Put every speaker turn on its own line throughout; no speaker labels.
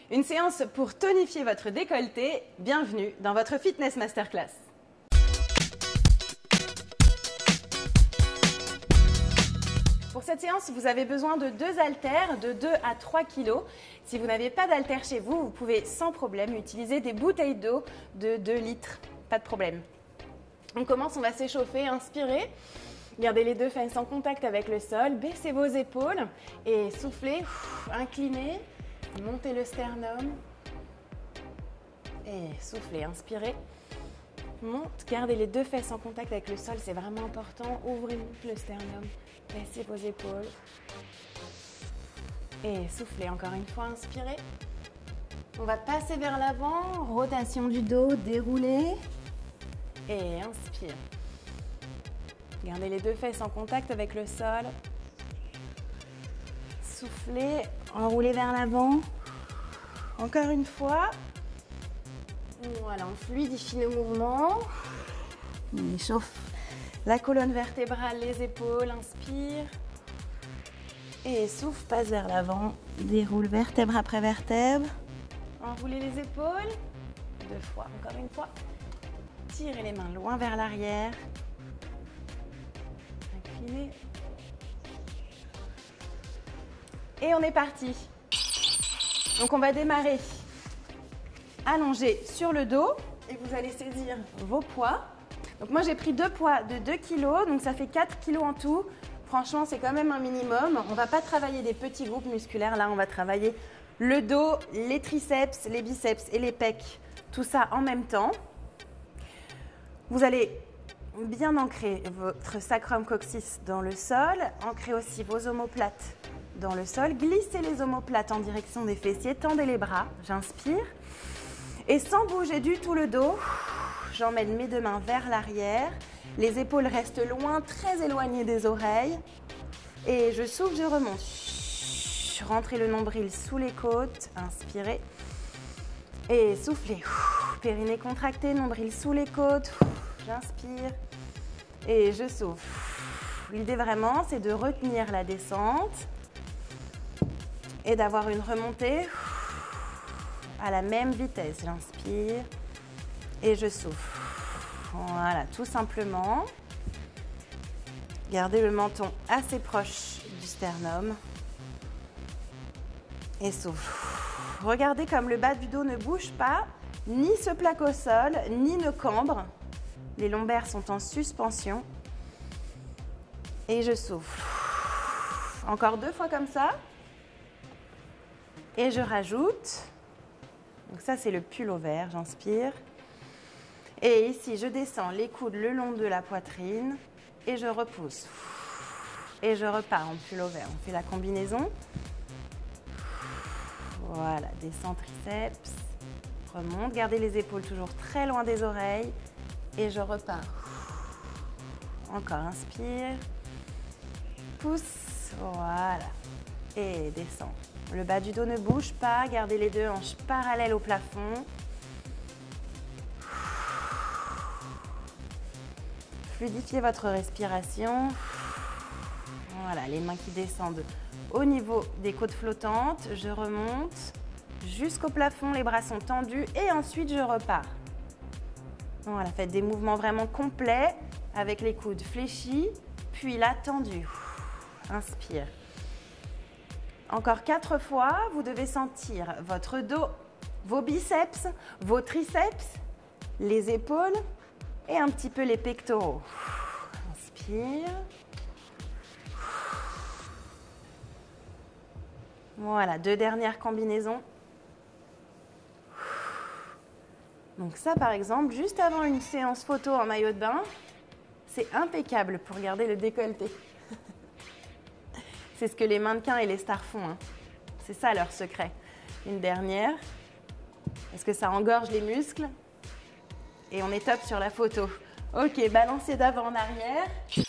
Une séance pour tonifier votre décolleté. Bienvenue dans votre Fitness Masterclass. Pour cette séance, vous avez besoin de 2 haltères de 2 à 3 kg. Si vous n'avez pas d'haltères chez vous, vous pouvez sans problème utiliser des bouteilles d'eau de 2 litres. Pas de problème. On commence, on va s'échauffer, inspirez. Gardez les 2 fesses en contact avec le sol, baissez vos épaules et soufflez, inclinez, montez le sternum et soufflez, inspirez, monte, gardez les 2 fesses en contact avec le sol, c'est vraiment important, ouvrez le sternum, baissez vos épaules et soufflez encore une fois, inspirez. On va passer vers l'avant, rotation du dos, déroulez et inspire. Gardez les 2 fesses en contact avec le sol. Soufflez, enroulez vers l'avant. Encore une fois. Voilà, on fluidifie nos mouvements. On échauffe la colonne vertébrale, les épaules. Inspire. Et souffle, passe vers l'avant. Déroule vertèbre après vertèbre. Enroulez les épaules. 2 fois, encore une fois. Tirez les mains loin vers l'arrière. Et on est parti. Donc on va démarrer allongé sur le dos et vous allez saisir vos poids. Donc moi j'ai pris 2 poids de 2 kg, donc ça fait 4 kg en tout. Franchement c'est quand même un minimum. On ne va pas travailler des petits groupes musculaires, là on va travailler le dos, les triceps, les biceps et les pecs, tout ça en même temps. Vous allez bien ancrer votre sacrum coccyx dans le sol, ancrez aussi vos omoplates dans le sol, glissez les omoplates en direction des fessiers, tendez les bras, j'inspire et sans bouger du tout le dos, j'emmène mes 2 mains vers l'arrière, les épaules restent loin, très éloignées des oreilles et je souffle, je remonte, rentrez le nombril sous les côtes, inspirez et soufflez, périnée contracté, nombril sous les côtes, j'inspire et je souffle. L'idée vraiment, c'est de retenir la descente et d'avoir une remontée à la même vitesse. J'inspire et je souffle. Voilà, tout simplement. Gardez le menton assez proche du sternum et souffle. Regardez comme le bas du dos ne bouge pas, ni se plaque au sol, ni ne cambre. Les lombaires sont en suspension. Et je souffle. Encore 2 fois comme ça. Et je rajoute. Donc ça, c'est le pullover. J'inspire. Et ici, je descends les coudes le long de la poitrine. Et je repousse. Et je repars en pullover. On fait la combinaison. Voilà, descend triceps. Remonte. Gardez les épaules toujours très loin des oreilles. Et je repars. Encore, inspire. Pousse. Voilà. Et descend. Le bas du dos ne bouge pas. Gardez les 2 hanches parallèles au plafond. Fluidifiez votre respiration. Voilà, les mains qui descendent au niveau des côtes flottantes. Je remonte jusqu'au plafond. Les bras sont tendus. Et ensuite, je repars. Voilà, faites des mouvements vraiment complets avec les coudes fléchis, puis là tendus. Inspire. Encore 4 fois, vous devez sentir votre dos, vos biceps, vos triceps, les épaules et un petit peu les pectoraux. Inspire. Voilà, 2 dernières combinaisons. Donc ça, par exemple, juste avant une séance photo en maillot de bain, c'est impeccable pour garder le décolleté. C'est ce que les mannequins et les stars font, hein. C'est ça leur secret. Une dernière, parce que ça engorge les muscles. Et on est top sur la photo. Ok, balancez d'avant en arrière.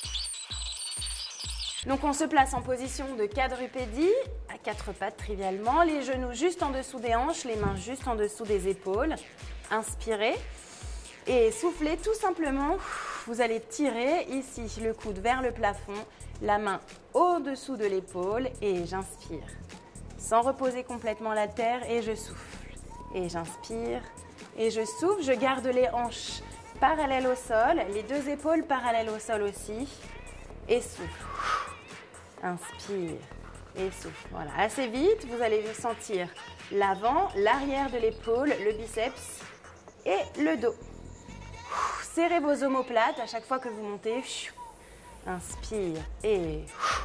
Donc on se place en position de quadrupédie, à 4 pattes trivialement, les genoux juste en dessous des hanches, les mains juste en dessous des épaules. Inspirez et soufflez tout simplement. Vous allez tirer ici le coude vers le plafond, la main au-dessous de l'épaule et j'inspire. sans reposer complètement la terre et je souffle. Et j'inspire et je souffle. Je garde les hanches parallèles au sol, les deux épaules parallèles au sol aussi. Et souffle. Inspire et souffle. Voilà, assez vite, vous allez sentir l'avant, l'arrière de l'épaule, le biceps et le dos. Serrez vos omoplates à chaque fois que vous montez. Inspire et...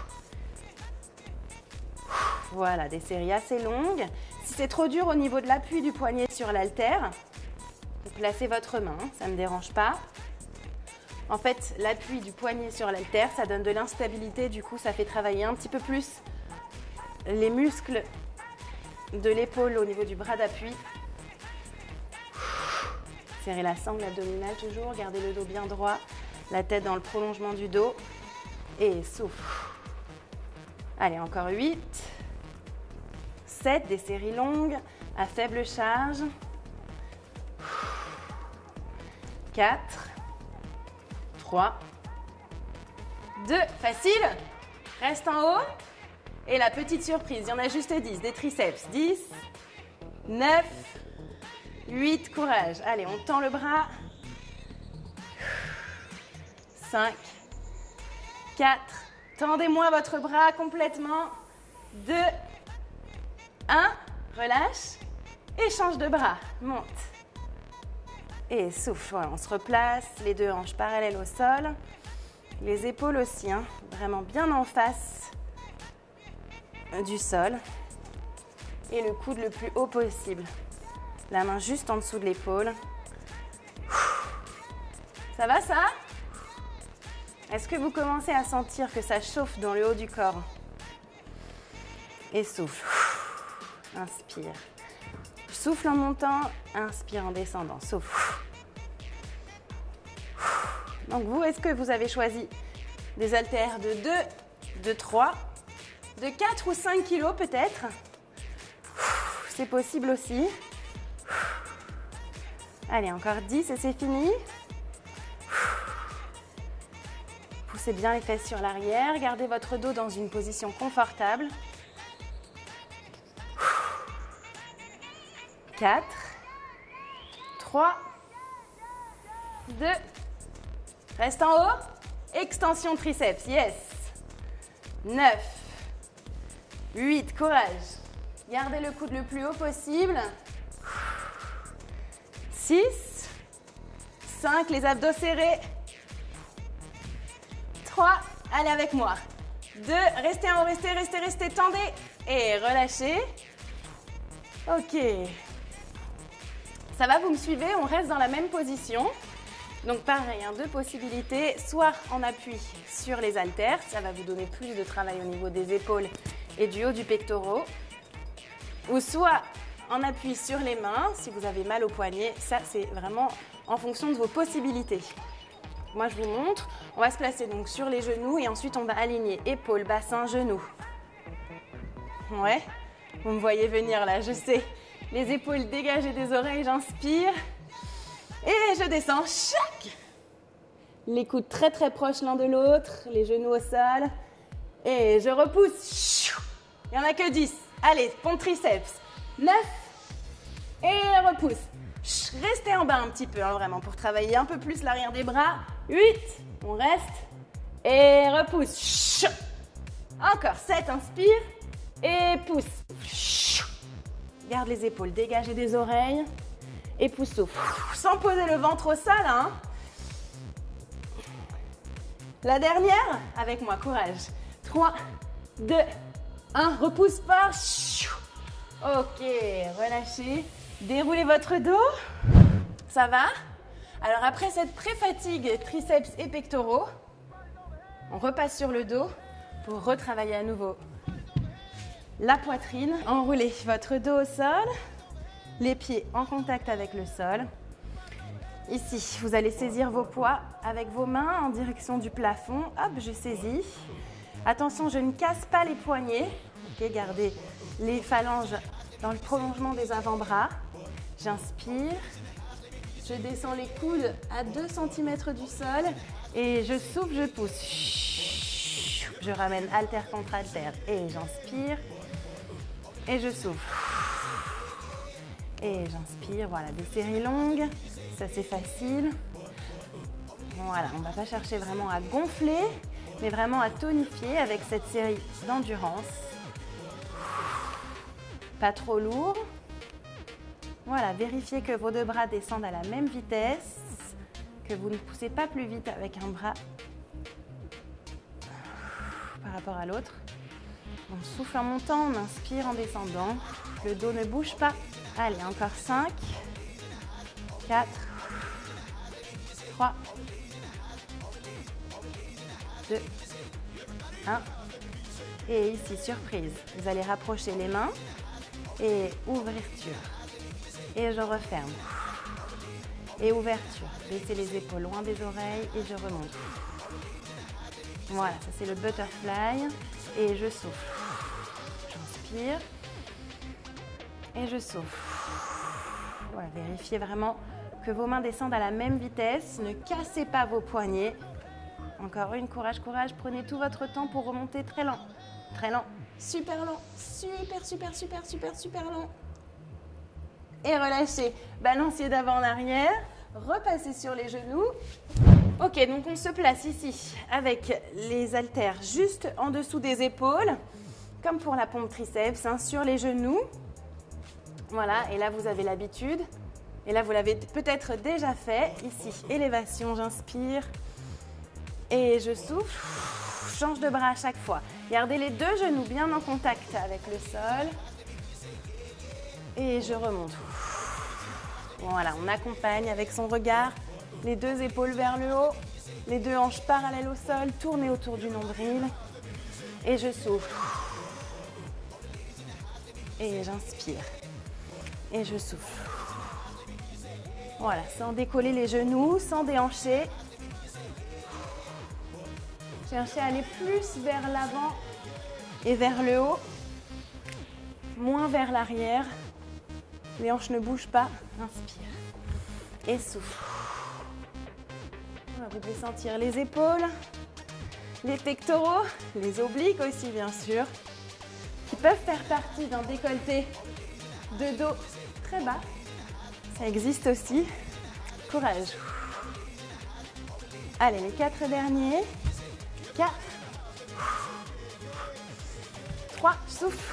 Voilà, des séries assez longues. Si c'est trop dur au niveau de l'appui du poignet sur l'haltère, vous placez votre main, ça ne me dérange pas. En fait, l'appui du poignet sur l'haltère, ça donne de l'instabilité, du coup, ça fait travailler un petit peu plus les muscles de l'épaule au niveau du bras d'appui. Serrez la sangle abdominale toujours, gardez le dos bien droit, la tête dans le prolongement du dos et souffle. Allez, encore 8, 7, des séries longues à faible charge. 4, 3, 2, facile. Reste en haut. Et la petite surprise, il y en a juste 10, des triceps. 10, 9, 8, courage. Allez, on tend le bras. 5, 4, tendez-moi votre bras complètement. 2, 1, relâche et change de bras. Monte. Et souffle, voilà, on se replace, les deux hanches parallèles au sol. Les épaules aussi, hein, vraiment bien en face du sol. Et le coude le plus haut possible. La main juste en dessous de l'épaule. Ça va ça? Est-ce que vous commencez à sentir que ça chauffe dans le haut du corps? Et souffle. Inspire. Souffle en montant, inspire en descendant. Souffle. Donc vous, est-ce que vous avez choisi des haltères de 2, de 3, de 4 ou 5 kilos peut-être? C'est possible aussi. Allez, encore 10 et c'est fini. Poussez bien les fesses sur l'arrière. Gardez votre dos dans une position confortable. 4, 3, 2, reste en haut, extension triceps, yes. 9, 8, courage. Gardez le coude le plus haut possible. 6, 5, les abdos serrés. 3, allez avec moi. 2, restez en haut, restez, tendez et relâchez. Ok. Ça va, vous me suivez? On reste dans la même position. Donc pareil, hein, deux possibilités, soit en appui sur les haltères, ça va vous donner plus de travail au niveau des épaules et du haut du pectoral, ou soit en appui sur les mains, si vous avez mal au poignet, ça c'est vraiment en fonction de vos possibilités. Moi je vous montre, on va se placer donc sur les genoux et ensuite on va aligner épaules, bassin, genoux. Ouais, vous me voyez venir là, je sais. Les épaules dégagées des oreilles, j'inspire. Et je descends, chac. Les coudes très très proches l'un de l'autre, les genoux au sol. Et je repousse. Il n'y en a que 10. Allez, pont triceps. 9. Et repousse. Restez en bas un petit peu, hein, vraiment, pour travailler un peu plus l'arrière des bras. 8. On reste. Et repousse. Encore 7, inspire. Et pousse. Garde les épaules dégagées des oreilles. Et pousse souffle. Sans poser le ventre au sol. Hein. La dernière, avec moi, courage. 3, 2, 1. Repousse pas. Ok, relâchez. Déroulez votre dos. Ça va? Alors après cette pré-fatigue triceps et pectoraux, on repasse sur le dos pour retravailler à nouveau la poitrine. Enroulez votre dos au sol, les pieds en contact avec le sol. Ici, vous allez saisir vos poids avec vos mains en direction du plafond. Hop, je saisis. Attention, je ne casse pas les poignets. Ok, gardez les phalanges dans le prolongement des avant-bras. J'inspire. Je descends les coudes à 2 cm du sol et je souffle, je pousse. Je ramène haltère contre haltère et j'inspire. Et je souffle. Et j'inspire, voilà, des séries longues, ça c'est facile. Voilà, on ne va pas chercher vraiment à gonfler, mais vraiment à tonifier avec cette série d'endurance. Pas trop lourd. Voilà, vérifiez que vos 2 bras descendent à la même vitesse, que vous ne poussez pas plus vite avec un bras par rapport à l'autre. On souffle en montant, on inspire en descendant. Le dos ne bouge pas. Allez, encore 5, 4, 3, 2, 1. Et ici, surprise, vous allez rapprocher les mains et ouverture. Et je referme. Et ouverture. Baissez les épaules loin des oreilles et je remonte. Voilà, ça c'est le butterfly. Et je souffle. J'inspire. Et je souffle. Voilà, vérifiez vraiment que vos mains descendent à la même vitesse. Ne cassez pas vos poignets. Encore une, courage, courage. Prenez tout votre temps pour remonter très lent. Très lent. Super lent. Super, super, super, super, super lent. Et relâchez. Balancier d'avant en arrière. Repassez sur les genoux. Ok, donc on se place ici avec les haltères juste en dessous des épaules, comme pour la pompe triceps, hein, sur les genoux. Voilà, et là vous avez l'habitude. Et là vous l'avez peut-être déjà fait. Ici, élévation, j'inspire. Et je souffle. Change de bras à chaque fois. Gardez les 2 genoux bien en contact avec le sol. Et je remonte. Voilà, on accompagne avec son regard. Les 2 épaules vers le haut, les 2 hanches parallèles au sol, tournez autour du nombril. Et je souffle. Et j'inspire. Et je souffle. Voilà, sans décoller les genoux, sans déhancher. Cherchez à aller plus vers l'avant et vers le haut, moins vers l'arrière. Les hanches ne bougent pas. Inspire. Et souffle. Vous devez sentir les épaules, les pectoraux, les obliques aussi bien sûr, qui peuvent faire partie d'un décolleté de dos très bas. Ça existe aussi. Courage. Allez, les 4 derniers. 4, 3, souffle.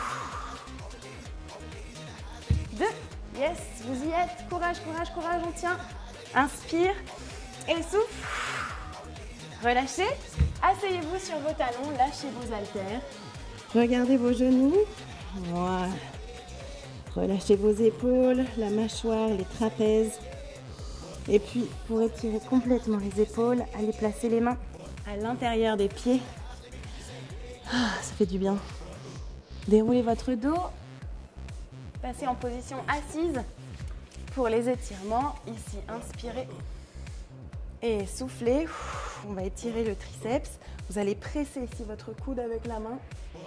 2, yes, vous y êtes. Courage, courage, courage, on tient. Inspire. Et souffle. Relâchez. Asseyez-vous sur vos talons, lâchez vos haltères. Regardez vos genoux. Voilà. Relâchez vos épaules, la mâchoire, les trapèzes. Et puis, pour étirer complètement les épaules, allez placer les mains à l'intérieur des pieds. Ah, ça fait du bien. Déroulez votre dos. Passez en position assise pour les étirements. Ici, inspirez. Et soufflez, on va étirer le triceps. Vous allez presser ici votre coude avec la main.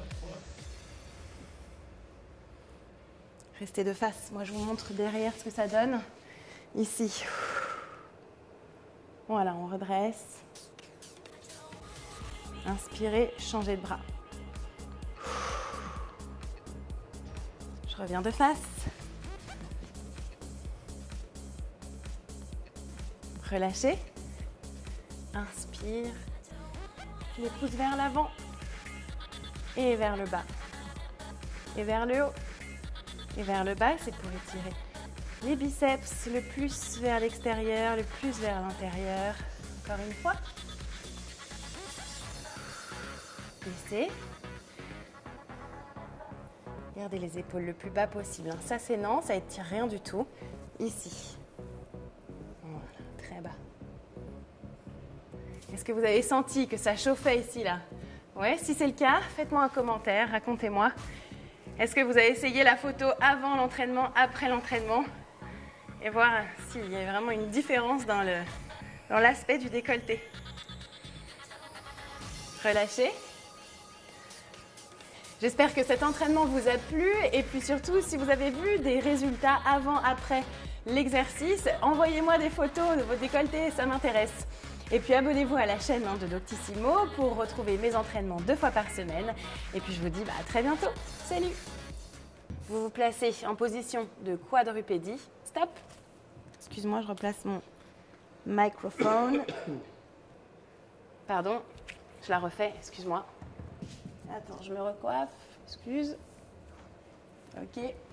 Restez de face. Moi, je vous montre derrière ce que ça donne. Ici. Voilà, on redresse. Inspirez, changez de bras. Je reviens de face. Relâchez. Inspire. Les pouces vers l'avant et vers le bas. Et vers le haut. Et vers le bas, c'est pour étirer les biceps le plus vers l'extérieur, le plus vers l'intérieur. Encore une fois. Baissez. Gardez les épaules le plus bas possible. Ça, c'est non, ça étire rien du tout. Ici. Voilà, très bas. Est-ce que vous avez senti que ça chauffait ici, là? Ouais, si c'est le cas, faites-moi un commentaire, racontez-moi. Est-ce que vous avez essayé la photo avant l'entraînement, après l'entraînement? Et voir s'il y a vraiment une différence dans l'aspect du décolleté. Relâchez. J'espère que cet entraînement vous a plu et puis surtout, si vous avez vu des résultats avant, après l'exercice, envoyez-moi des photos de vos décolletés, ça m'intéresse. Et puis abonnez-vous à la chaîne de Doctissimo pour retrouver mes entraînements 2 fois par semaine. Et puis je vous dis à très bientôt. Salut! vous vous placez en position de quadrupédie. Stop. Excuse-moi, je replace mon microphone. Pardon, je la refais, excuse-moi. Attends, je me recoiffe, excuse. Ok.